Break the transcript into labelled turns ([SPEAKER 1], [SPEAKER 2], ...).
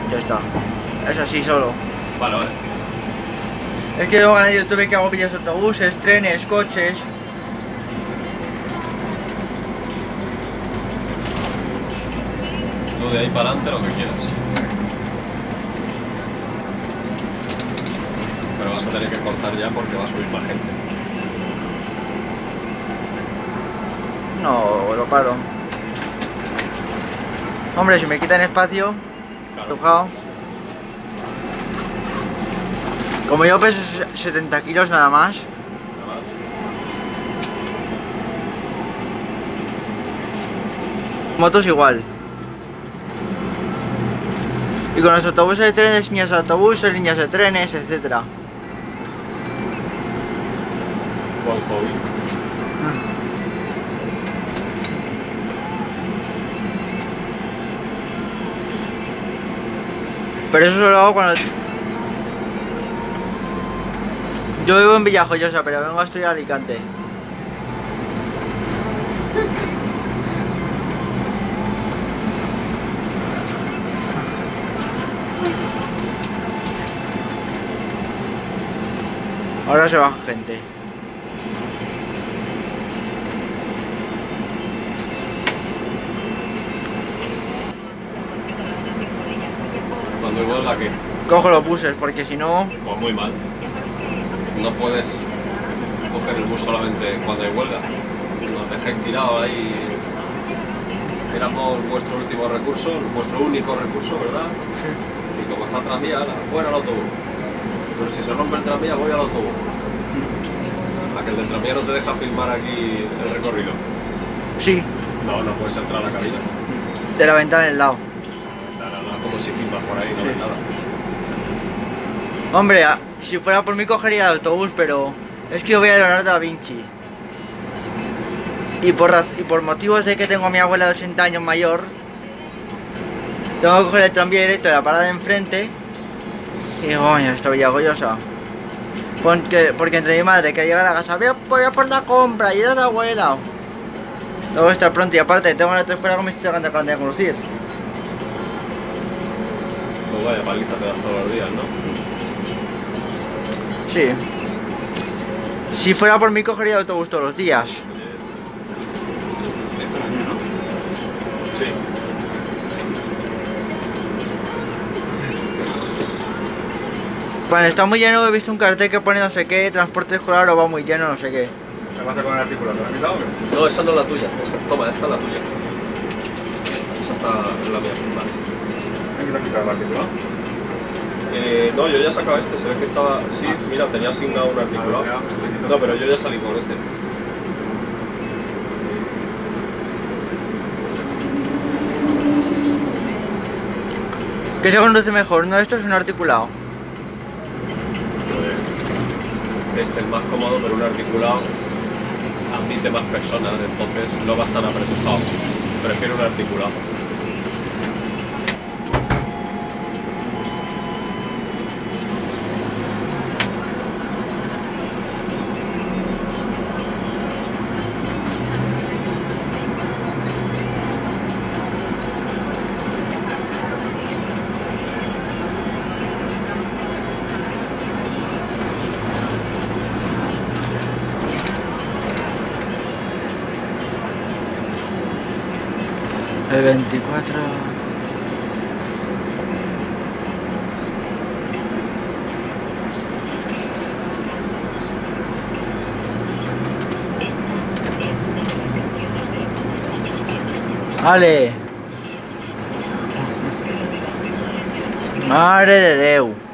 [SPEAKER 1] Ya está. Es así solo.
[SPEAKER 2] Vale, vale.
[SPEAKER 1] Es que luego en YouTube que hago vídeos de autobuses, trenes, coches.
[SPEAKER 2] Tú de ahí para adelante lo que quieras. Pero vas a tener que cortar ya porque va a subir más gente.
[SPEAKER 1] No, lo paro. Hombre, si me quitan espacio,
[SPEAKER 2] Claro.
[SPEAKER 1] como yo peso 70 kilos nada más. Motos igual. Y con los autobuses de trenes, líneas de autobuses, líneas de trenes, etcétera.
[SPEAKER 2] Buen hobby.
[SPEAKER 1] Pero eso solo lo hago cuando... Yo vivo en Villajoyosa, pero vengo a estudiar a Alicante. Ahora se baja gente.
[SPEAKER 2] Cuando igual la que.
[SPEAKER 1] Cojo los buses porque si no...
[SPEAKER 2] Pues muy mal. No puedes coger el bus solamente cuando hay huelga. Nos dejáis tirados ahí. Éramos vuestro último recurso, vuestro único recurso, ¿verdad?
[SPEAKER 1] Sí.
[SPEAKER 2] Y como está el tranvía, fuera al autobús. Pero si se rompe el tranvía, voy al autobús. A que el del tranvía no te deja filmar aquí el recorrido.
[SPEAKER 1] Sí,
[SPEAKER 2] No, no puedes entrar a la cabina.
[SPEAKER 1] de la ventana del lado.
[SPEAKER 2] Nada, como si filmas por ahí, no
[SPEAKER 1] Sí.
[SPEAKER 2] ves nada.
[SPEAKER 1] Hombre, si fuera por mí cogería el autobús, pero es que yo voy a Leonardo da Vinci. Y por motivos de que tengo a mi abuela de 80 años mayor, tengo que coger el tranvía directo de la parada de enfrente. Y digo, coño, esto Villajoyosa. Porque entre mi madre que llega a la casa, voy a por la compra, y de la abuela. Tengo que estar pronto y aparte tengo la escuela con mis sacando carnet de conducir.
[SPEAKER 2] Pues vaya paliza te das todos los días, ¿no?
[SPEAKER 1] Sí. Si fuera por mí cogería el autobús todos los días.
[SPEAKER 2] Sí.
[SPEAKER 1] Cuando está muy lleno he visto un cartel que pone no sé qué, transporte escolar o va muy lleno, no sé qué.
[SPEAKER 3] ¿Qué pasa con el artículo? ¿Te lo has quitado o qué?
[SPEAKER 2] No, esa no es la tuya. Toma, esta es la tuya. Esa está la mía. Vale.
[SPEAKER 3] ¿Hay que quitar el artículo?
[SPEAKER 2] No, yo ya he sacado este. Se ve que estaba... Sí, mira, tenía asignado un articulado. No, pero yo ya salí con este.
[SPEAKER 1] ¿Qué se conduce mejor? ¿No esto es un articulado?
[SPEAKER 2] Este es más cómodo, pero un articulado admite más personas, entonces no va a estar apretujado. Prefiero un articulado.
[SPEAKER 1] El 24... ¡Ale! ¡Madre de Déu!